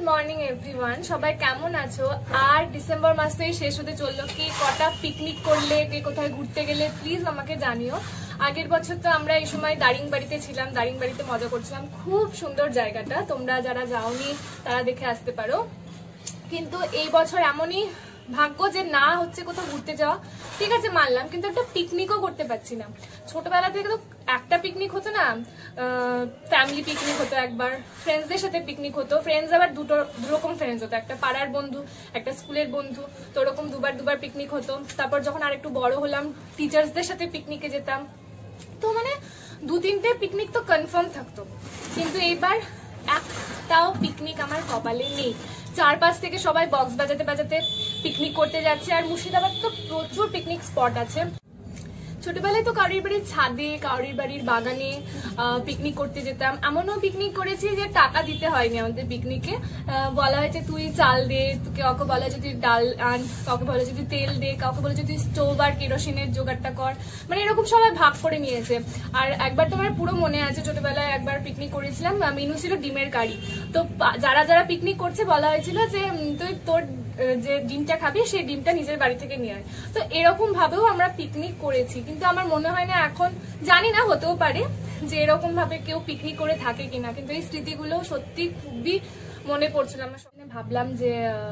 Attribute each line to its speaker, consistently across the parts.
Speaker 1: Morning everyone, সবাই কেমন আছো? আর ডিসেম্বর মাসেই শেষ হতে চললো, কে কটা পিকনিক করলে, কে কোথায় ঘুরতে গেলে প্লিজ আমাকে জানিও। আগের বছর তো আমরা এই সময় দারিংবাড়িতে ছিলাম, দারিংবাড়িতে মজা করছিলাম, খুব সুন্দর জায়গাটা, তোমরা যারা যাওনি তারা দেখে আসতে পারো। কিন্তু এই বছর এমনই ভাগ্য যে না হচ্ছে কোথাও ঘুরতে যাওয়া, ঠিক আছে মানলাম, কিন্তু একটা পিকনিকও করতে পারছি না। ছোটবেলা থেকে তো একটা পিকনিক হতো না, ফ্যামিলি পিকনিক হতো, একবার ফ্রেন্ডসদের সাথে পিকনিক হতো। ফ্রেন্ডস আবার দুরকম ফ্রেন্ডস হতো, একটা পাড়ার বন্ধু, একটা স্কুলের বন্ধু, তো ওরকম দুবার পিকনিক হতো। তারপর যখন আর একটু বড় হলাম টিচার্সদের সাথে পিকনিকে যেতাম, তো মানে 2-3টে পিকনিক তো কনফার্ম থাকতো। কিন্তু এইবার একটাও পিকনিক আমার কপালে নেই। চারপাশ থেকে সবাই বক্স বাজাতে বাজাতে পিকনিক করতে যাচ্ছে, আর মুর্শিদাবাদ তো প্রচুর পিকনিক স্পট আছে। ছোটবেলায় তো কারোর বাড়ির ছাদে, কারোর বাড়ির বাগানে পিকনিক করতে যেতাম। এমনও পিকনিক করেছি যে টাকা দিতে হয়নি আমাদের পিকনিকে। বলা হয়েছে তুই চাল দে, কাউকে বলা হয়েছে তুই ডাল আন, কাউকে বলা হয়েছে তুই তেল দে, কাউকে বলেছে তুই স্টোভ আর কেরোসিনের জোগাড়টা কর, মানে এরকম সবাই ভাগ করে নিয়েছে। আর একবার তোমার পুরো মনে আছে, ছোটবেলায় একবার পিকনিক করেছিলাম, মেনু ছিল ডিমের কারি। তো যারা যারা পিকনিক করছে বলা হয়েছিল যে তুই তোর যে ডিমটা খাবি সেই ডিমটা নিজের বাড়ি থেকে নিয়ে আয়। তো এরকম ভাবেও আমরা পিকনিক করেছি, কিন্তু আমার মনে হয় না, এখন জানি না, হতেও পারে যে এরকম ভাবে কেউ পিকনিক করে থাকে কিনা, কিন্তু এই স্মৃতিগুলো সত্যি খুবই মনে পড়ছিল। আমার সামনে ভাবলাম যে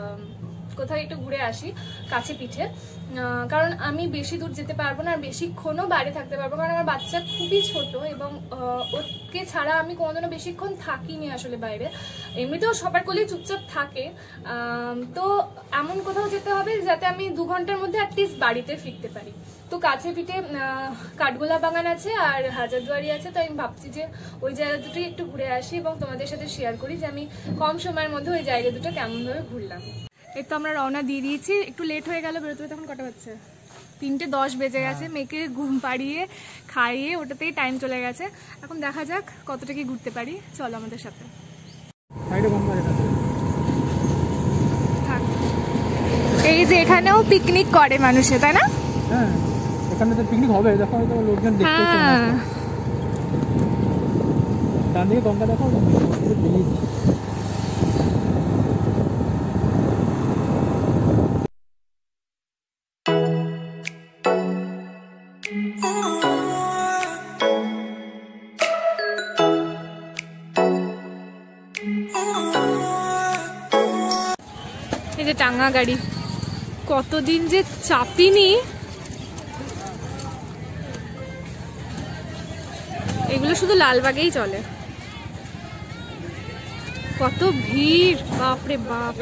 Speaker 1: কোথাও একটু ঘুরে আসি কাছে পিঠে, কারণ আমি বেশি দূর যেতে পারবো না, আর বেশিক্ষণও বাইরে থাকতে পারবো, কারণ আমার বাচ্চা খুবই ছোট এবং ওকে ছাড়া আমি কোনোদিনও বেশিক্ষণ থাকিনি আসলে বাইরে। এমনিতেও সবার কোলেই চুপচাপ থাকে, তো এমন কোথাও যেতে হবে যাতে আমি 2 ঘন্টার মধ্যে অ্যাটলিস্ট বাড়িতে ফিরতে পারি। তো কাছে পিঠে কাঠগোলা বাগান আছে আর হাজারদুয়ারি আছে, তো আমি ভাবছি যে ওই জায়গা দুটোই একটু ঘুরে আসি এবং তোমাদের সাথে শেয়ার করি যে আমি কম সময়ের মধ্যে ওই জায়গা দুটো কেমনভাবে ঘুরলাম। এই তো আমরা রওনা দিয়ে দিয়েছি, একটু লেট হয়ে গেল বেরোতে। তখন কটা বাজছে? 3:10 বেজে গেছে। মেয়েকে ঘুম পাড়িয়ে খাইয়ে ওটাতেই টাইম চলে গেছে। এখন দেখা যাক কতটা কি ঘুরতে পারি, চলো আমাদের সাথে। এই যে এখানেও পিকনিক করে মানুষে, তাই না?
Speaker 2: হ্যাঁ, এখানে তো পিকনিক হবে, দেখো হয়তো লোকজন দেখতেছে। ডান দিকে গঙ্গা দেখো, ব্রিজ।
Speaker 1: এই যে টাঙ্গা গাড়ি, কতদিন যে চাপিনি। এগুলো শুধু লালবাগেই চলে, কত ভিড়, বাপরে বাপ।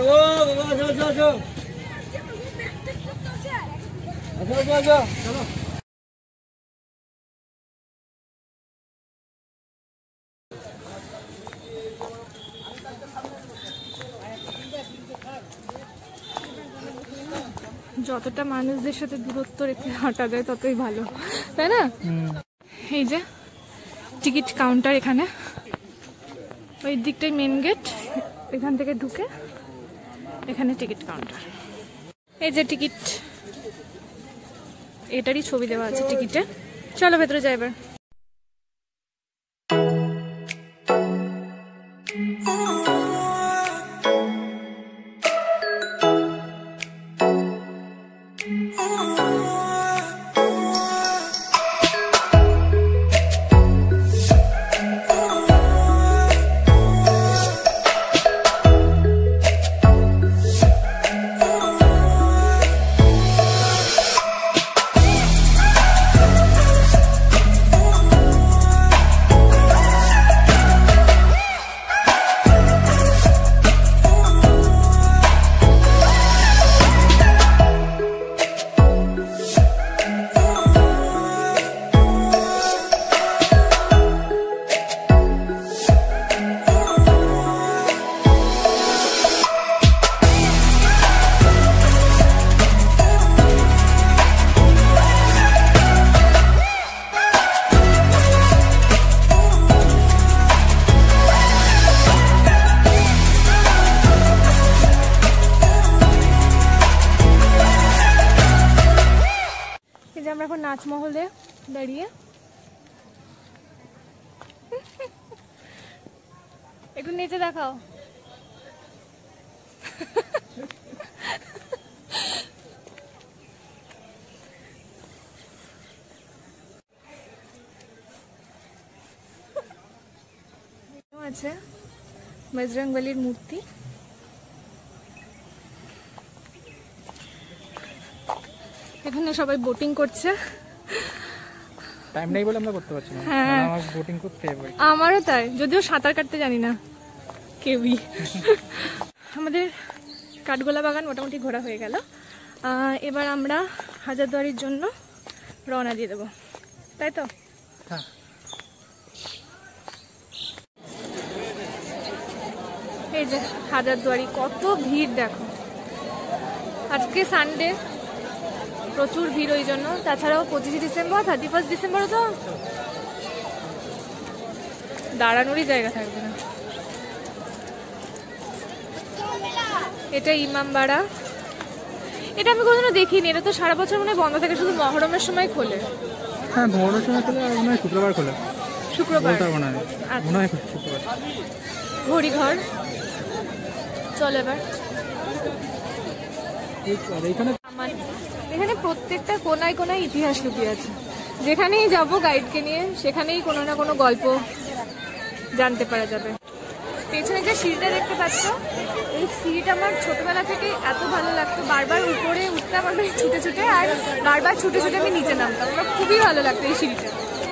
Speaker 1: যতটা মানুষদের সাথে দূরত্ব রেখে হাঁটা যায় ততই ভালো, তাই না? এই যে টিকিট কাউন্টার, এখানে ওই দিকটাই মেন গেট, এখান থেকে ঢুকে এখানে টিকিট কাউন্টার। এই যে টিকিট, এটারই ছবি দেওয়া আছে টিকিটে। চলো ভেতরে যাই এবার। আমরা এখন নাচমহলে দাঁড়িয়ে, একটু নিচে দেখাও। আছে বজরংবলীর মূর্তি। এখানে সবাই বোটিং করছে।
Speaker 2: টাইম নেই বলে আমরা করতে পারছি না।
Speaker 1: হ্যাঁ,
Speaker 2: আমার বোটিং করতে ফেভারিট।
Speaker 1: আমারও তাই, যদিও সাঁতার কাটতে জানি না কেউই। আমাদের কাঠগোলা বাগান মোটামুটি ঘোরা হয়ে গেল। এবার আমরা হাজারদুয়ারির জন্য রওনা দিয়ে দেবো, তাই তো?
Speaker 2: হ্যাঁ।
Speaker 1: এই যে হাজারদুয়ারি, কত ভিড় দেখো। আজকে সানডে, প্রচুর ভিড় ওই জন্য। তাছাড়াও 25 ডিসেম্বর, 31 ডিসেম্বরও তো দাঁড়ানোরই জায়গা থাকবে না। এটা ইমামবাড়া, এটা আমি কোনোদিনও দেখিনি। এটা তো সারা বছর মনে হয় বন্ধ থাকে, শুধু মহরমের সময় খোলে।
Speaker 2: হ্যাঁ, মহরমের সময় খোলে, আর মনে হয় শুক্রবার খোলে।
Speaker 1: শুক্রবার
Speaker 2: মনে হয় শুক্রবার।
Speaker 1: ঘড়িঘর, চল এবার। এখানে প্রত্যেকটা কোনায় কোনায় ইতিহাস লুকিয়ে আছে। যেখানেই যাব গাইডকে নিয়ে, সেখানেই কোনো না কোনো গল্প জানতে পারা যাবে। পেছনে যে সিঁড়িটা দেখতে পাচ্ছ, এই সিঁড়িটা আমার ছোটবেলা থেকে এত ভালো লাগতো। বারবার উপরে উঠতাম আমি ছুটে ছুটে, আর বারবার ছুটে ছুটে আমি নিচে নামতাম। আমার খুবই ভালো লাগতো এই সিঁড়িটা।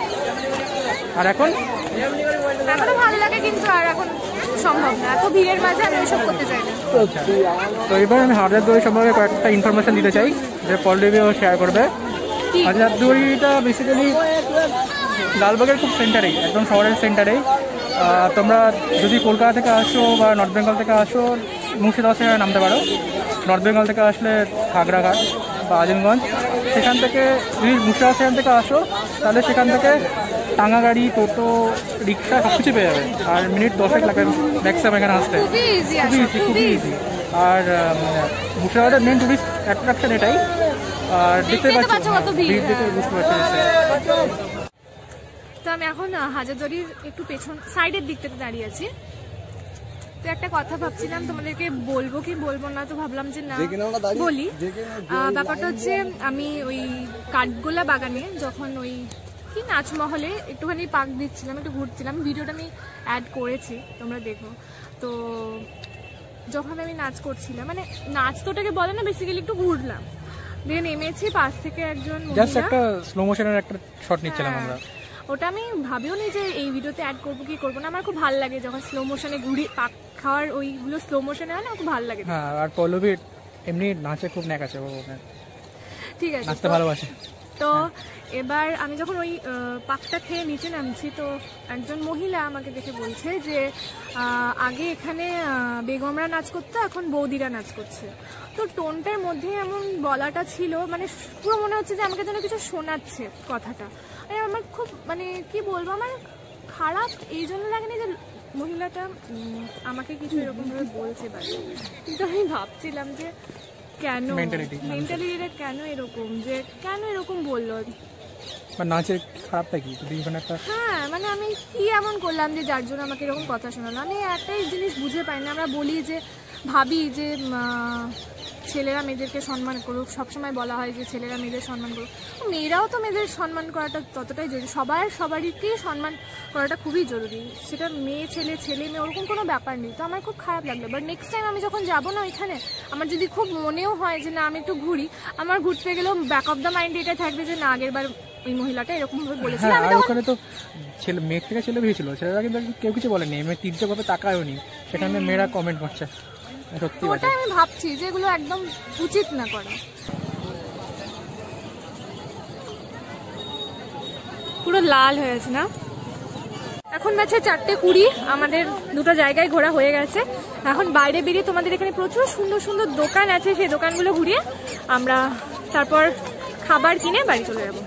Speaker 2: আর এখনো
Speaker 1: ভালো লাগে, কিন্তু আর এখন সম্ভব না, এত ভিড়ের মাঝে আমি ওইসব করতে চাই না।
Speaker 2: তো এবার আমি হাজারদুয়ারি সম্পর্কে কয়েকটা ইনফরমেশন দিতে চাই, যে পল্লবীও শেয়ার করবে। হাজারদুয়ারিটা বেসিক্যালি লালবাগের খুব সেন্টারেই, একদম শহরের সেন্টারেই। তোমরা যদি কলকাতা থেকে আসো বা নর্থ বেঙ্গল থেকে আসো, মুর্শিদাবাদ থেকে নামতে পারো। নর্থ বেঙ্গল থেকে আসলে খাগড়াঘাট বা আজিমগঞ্জ, সেখান থেকে যদি মুর্শিদাবাদ সেখান থেকে আসো, তাহলে সেখান থেকে টাঙ্গা গাড়ি, টোটো, রিক্সা সব কিছু পেয়ে যাবে। আর মিনিট 10 লাগবে ম্যাক্সিমাম এখানে আসতে, খুবই ইজি। আর মুর্শিদাবাদের মেন টুরিস্ট অ্যাট্রাকশন এটাই। আর দেখতে পাচ্ছ ভিড় দেখে বুঝতে পারছি।
Speaker 1: তো আমি এখন হাজারদুয়ারির একটু পেছন সাইডের দিকটাতে দাঁড়িয়ে আছি। তো একটা কথা ভাবছিলাম তোমাদেরকে বলবো কি বলবো না, তো ভাবলাম যে না বলি। ব্যাপারটা হচ্ছে, আমি ওই কাঠগোলা বাগানে যখন ওই কি নাচমহলে একটুখানি পাক দিচ্ছিলাম, একটু ঘুরছিলাম, ভিডিওটা আমি অ্যাড করেছি, তোমরা দেখো। তো যখন আমি নাচ করছিলাম, মানে নাচ তো ওটাকে বলে না, বেসিক্যালি একটু ঘুরলাম, দিয়ে নেমেছি, পাশ থেকে একজন
Speaker 2: জাস্ট একটা স্লো মোশনের একটা শট নিচ্ছিলাম আমরা।
Speaker 1: ওটা আমি ভাবিও নি যে এই ভিডিওতে অ্যাড করবো কি করবো না। আমার খুব ভালো লাগে যখন স্লো মোশনে ঘুরি, পাক খাওয়ার ওইগুলো স্লো মোশনে হয় না, খুব ভালো লাগে।
Speaker 2: হ্যাঁ, আর পল্লবীর এমনি নাচে খুব ন্যাক আছে,
Speaker 1: ঠিক আছে,
Speaker 2: নাচতে ভালোবাসে।
Speaker 1: তো এবার আমি যখন ওই পাকটা খেয়ে নিচে নামছি, তো একজন মহিলা আমাকে দেখে বলছে যে আগে এখানে বেগমরা নাচ করতো, এখন বৌদিরা নাচ করছে। তো টোনটার মধ্যে এমন বলাটা ছিল, মানে পুরো মনে হচ্ছে যে আমাকে যেন কিছু শোনাচ্ছে কথাটা। আমার খুব, মানে কি বলবো, আমার খারাপ এই জন্য লাগেনি যে মহিলাটা আমাকে কিছু এরকম ভাবে বলছে, কিন্তু আমি ভাবছিলাম যে কেন মেন্টালিটিটা কেন এরকম, যে কেন এরকম বললো,
Speaker 2: নাচের খারাপটা কি?
Speaker 1: হ্যাঁ, মানে আমি কি এমন করলাম যে যার জন্য আমাকে এরকম কথা শোনালো? আমি একটাই জিনিস বুঝে পাই না। আমরা বলি যে, ভাবি যে ছেলেরা মেয়েদেরকে সম্মান করুক, সবসময় বলা হয় যে ছেলেরা মেয়েদের সম্মান করুক, মেয়েরাও তো মেয়েদের সম্মান করাটা ততটাই জরুরি। সবারকেই সম্মান করাটা খুবই জরুরি, সেটা মেয়ে ছেলে, ছেলে মেয়ে, ওরকম কোনো ব্যাপার নেই। তো আমার খুব খারাপ লাগলো। বাট নেক্সট টাইম আমি যখন যাবো না ওইখানে, আমার যদি খুব মনেও হয় যে না আমি একটু ঘুরি, আমার ঘুরতে গেলেও ব্যাক অফ দ্য মাইন্ড এটাই থাকবে যে না আগের বার ওই মহিলাটা এরকম ভাবে বলেছিল।
Speaker 2: ওখানে তো ছেলে মেয়ের থেকে ছেলে ভেবেছিল, ছেলেরা কিন্তু কেউ কিছু বলেনি, মেয়ে তির্যকভাবে তাকায়ও নি, সেখানে মেয়েরা কমেন্ট করছে। সত্যি
Speaker 1: ওটা আমি ভাবছি যে এগুলো একদম উচিত না করা। পুরো লাল হয়ে আছে না? এখন বাজে 4:20, আমাদের দুটো জায়গায় ঘোরা হয়ে গেছে। এখন বাইরে বেরিয়ে তোমাদের এখানে প্রচুর সুন্দর সুন্দর দোকান আছে, সেই দোকানগুলো ঘুরিয়ে আমরা তারপর খাবার কিনে বাড়ি চলে যাব।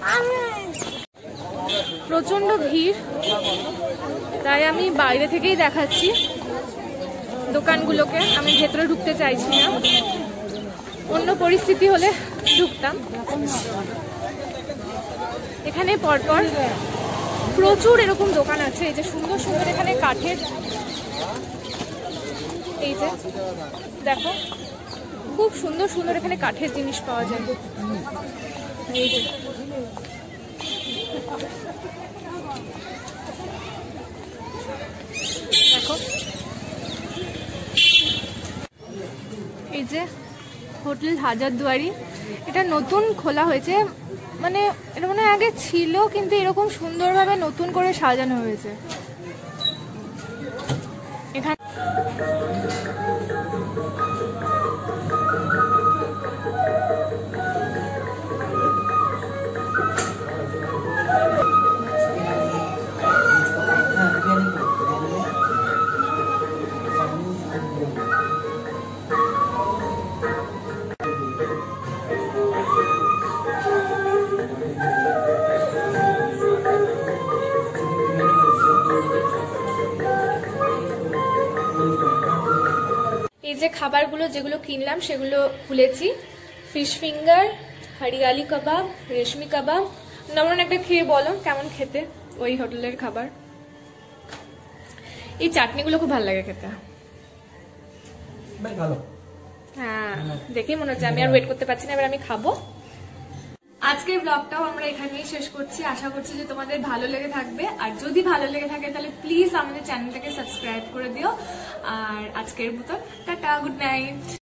Speaker 1: প্রচন্ড ভিড়, তাই আমি বাইরে থেকেই দেখাচ্ছি দোকানগুলোকে, আমি ভেতরে ঢুকতে চাইছি না। অন্য পরিস্থিতি হলে ঢুকতাম। এখানে পরপর প্রচুর এরকম দোকান আছে, এই যে সুন্দর সুন্দর এখানে কাঠের এই যে দেখো খুব সুন্দর সুন্দর এখানে কাঠের জিনিস পাওয়া যায়। এই যে দেখো, এই যে হোটেল হাজারদুয়ারি, এটা নতুন খোলা হয়েছে, মানে এটা মনে হয় আগে ছিল কিন্তু এরকম সুন্দরভাবে নতুন করে সাজানো হয়েছে এখানে। এই যে খাবারগুলো যেগুলো কিনলাম সেগুলো খুলেছি, ফিশ ফিঙ্গার, হরিয়ালি কাবাব, রেশমি কাবাব। নমন একটা খেয়ে বলো কেমন খেতে ওই হোটেলের খাবার। এই চাটনিগুলো খুব ভালো লাগে খেতে। হ্যাঁ দেখেই মনে হচ্ছে, আমি আর ওয়েট করতে পারছি না, এবার আমি খাবো। আজকের ব্লগটাও আমরা এখানেই শেষ করছি। আশা করছি যে তোমাদের ভালো লেগে থাকবে, আর যদি ভালো লেগে থাকে তাহলে প্লিজ আমাদের চ্যানেলটাকে সাবস্ক্রাইব করে দিও। আর আজকের মতো টাটা, গুড নাইট।